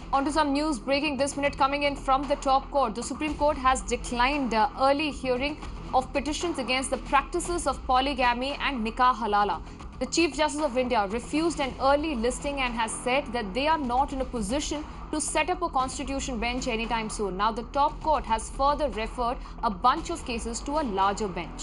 On to some news breaking this minute coming in from the top court. The Supreme Court has declined early hearing of petitions against the practices of polygamy and Nikah Halala. The Chief Justice of India refused an early listing and has said that they are not in a position to set up a constitution bench anytime soon. Now, the top court has further referred a bunch of cases to a larger bench.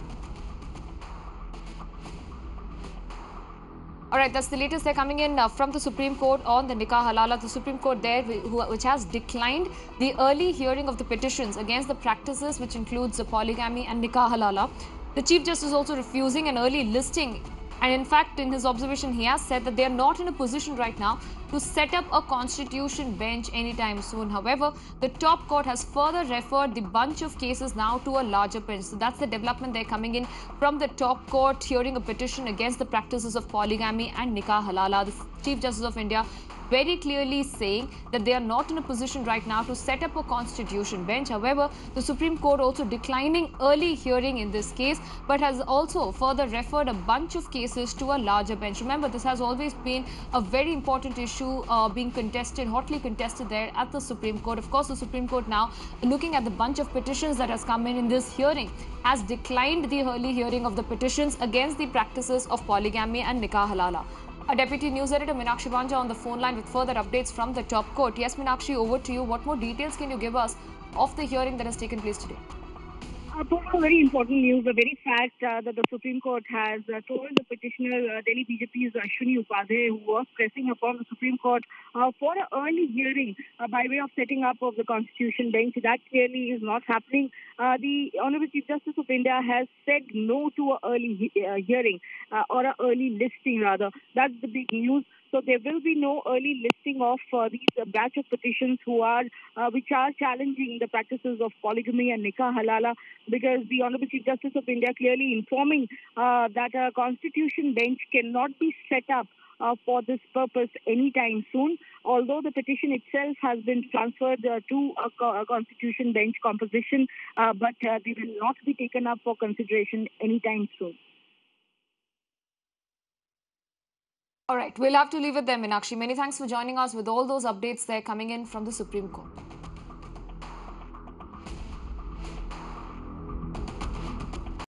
All right, that's the latest. They're coming in from the Supreme Court on the Nikah Halala. The Supreme Court there, which has declined the early hearing of the petitions against the practices, which includes the polygamy and Nikah Halala. The Chief Justice also refusing an early listing. And in fact, in his observation, he has said that they are not in a position right now to set up a constitution bench anytime soon. However, the top court has further referred the bunch of cases now to a larger bench. So that's the development they're coming in from the top court hearing a petition against the practices of polygamy and Nikah Halala. The Chief Justice of India very clearly saying that they are not in a position right now to set up a constitution bench. However, the Supreme Court also declining early hearing in this case, but has also further referred a bunch of cases to a larger bench. Remember, this has always been a very important issue being contested, hotly contested there at the Supreme Court. Of course, the Supreme Court now, looking at the bunch of petitions that has come in this hearing, has declined the early hearing of the petitions against the practices of polygamy and Nikah Halala. Our Deputy News Editor Minakshi Bhanja on the phone line with further updates from the top court. Yes, Minakshi, over to you. What more details can you give us of the hearing that has taken place today? Very important news. The very fact that the Supreme Court has told the petitioner, Delhi BJP's Ashwini Upadhyay, who was pressing upon the Supreme Court for an early hearing by way of setting up of the Constitution bench. That clearly is not happening. The Honorable Chief Justice of India has said no to an early hearing or an early listing rather. That's the big news. So there will be no early listing of these batch of petitions which are challenging the practices of polygamy and Nikah Halala, because the Honorable Chief Justice of India clearly informing that a constitution bench cannot be set up for this purpose anytime soon, although the petition itself has been transferred to a constitution bench composition, but they will not be taken up for consideration anytime soon. All right, we'll have to leave it there, Minakshi. Many thanks for joining us with all those updates there coming in from the Supreme Court.